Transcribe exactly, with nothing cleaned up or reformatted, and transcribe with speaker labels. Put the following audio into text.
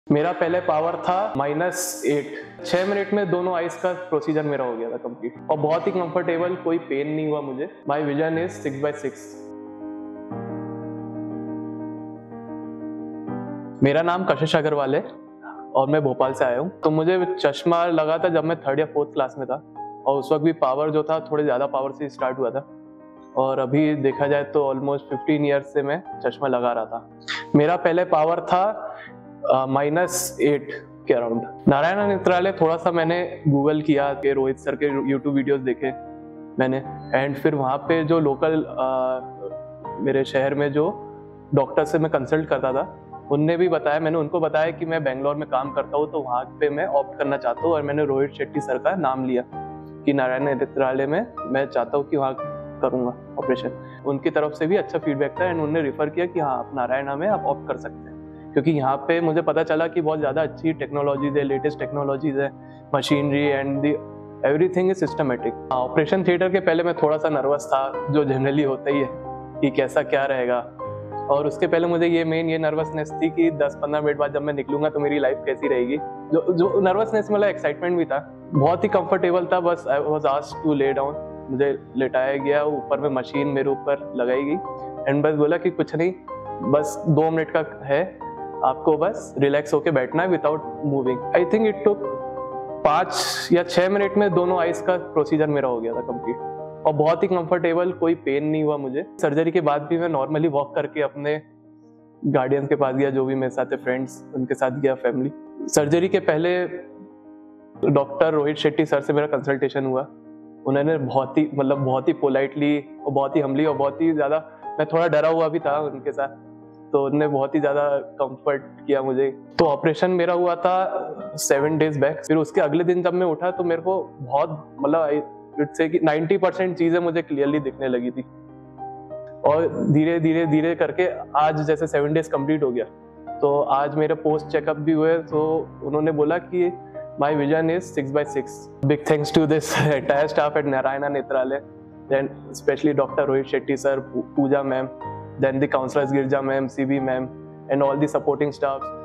Speaker 1: मेरा पहले पावर था माइनस एट। छह मिनट में दोनों आइज का प्रोसीजर मेरा हो गया था कंप्लीट और बहुत ही कंफर्टेबल, कोई पेन नहीं हुआ मुझे। My vision is six by six. मेरा नाम कशिश अग्रवाल है और मैं भोपाल से आया हूँ। तो मुझे चश्मा लगा था जब मैं थर्ड या फोर्थ क्लास में था और उस वक्त भी पावर जो था थोड़े ज़्यादा पावर से स्टार्ट हुआ था और अभी देखा जाए तो ऑलमोस्ट फिफ्टीन ईयर्स से मैं चश्मा लगा रहा था। मेरा पहले पावर था माइनस एट के अराउंड। नारायण नेत्रालय थोड़ा सा मैंने गूगल किया कि रोहित सर के यूट्यूब वीडियोस देखे मैंने, एंड फिर वहाँ पे जो लोकल मेरे शहर में जो डॉक्टर से मैं कंसल्ट करता था उनने भी बताया, मैंने उनको बताया कि मैं बेंगलोर में काम करता हूँ तो वहाँ पे मैं ऑप्ट करना चाहता हूँ और मैंने रोहित शेट्टी सर का नाम लिया कि नारायण नेत्रालय में मैं चाहता हूँ कि वहाँ करूँगा ऑपरेशन। उनकी तरफ से भी अच्छा फीडबैक था एंड उन्होंने रिफर किया कि हाँ आप नारायणा में आप ऑप्ट कर सकते हैं, क्योंकि यहाँ पे मुझे पता चला कि बहुत ज़्यादा अच्छी टेक्नोलॉजीज है, लेटेस्ट टेक्नोलॉजीज है, machinery and the everything is systematic. Operation theatre के पहले मैं थोड़ा सा नर्वस था, जो जनरली होता ही है कि कैसा क्या रहेगा, और उसके पहले मुझे ये मेन ये नर्वसनेस थी कि दस पंद्रह मिनट बाद जब मैं निकलूंगा तो मेरी लाइफ कैसी रहेगी। जो जो नर्वसनेस मतलब एक्साइटमेंट भी था, बहुत ही कंफर्टेबल था। बस I was asked to lay down, मुझे लेटाया गया, ऊपर में मशीन मेरे ऊपर लगाई गई एंड बस बोला कि कुछ नहीं, बस दो मिनट का है, आपको बस रिलैक्स होके बैठना है without moving. I think it took पाँच या छः मिनट में दोनों आइज का प्रोसीजर मेरा हो गया था कंप्लीट और बहुत ही कंफर्टेबल, कोई पेन नहीं हुआ मुझे। सर्जरी के बाद भी मैं नॉर्मली वॉक करके अपने गार्डियंस के पास गया, जो भी मेरे साथ है फ्रेंड्स, उनके साथ गया, फैमिली। सर्जरी के पहले डॉक्टर रोहित शेट्टी सर से मेरा कंसल्टेशन हुआ। उन्होंने बहुत ही मतलब बहुत ही पोलाइटली और बहुत ही हम्बली और बहुत ही ज़्यादा, मैं थोड़ा डरा हुआ भी था उनके साथ, तो उन्होंने बहुत ही ज़्यादा कंफर्ट किया मुझे। तो ऑपरेशन मेरा हुआ था सेवन डेज बैक। फिर उसके अगले दिन जब मैं उठा तो मेरे को बहुत मतलब से कि नाइन्टी परसेंट चीज़ें मुझे क्लियरली दिखने लगी थी और धीरे धीरे धीरे करके आज जैसे सेवन डेज कंप्लीट हो गया तो आज मेरे पोस्ट चेकअप भी हुए, तो उन्होंने बोला कि my vision is six by six. Big thanks to this entire staff at Narayana Netralaya, then specially doctor Rohit Shetty sir, Pooja ma'am, then the counselors Girja ma'am, C B ma'am, and all the supporting staffs.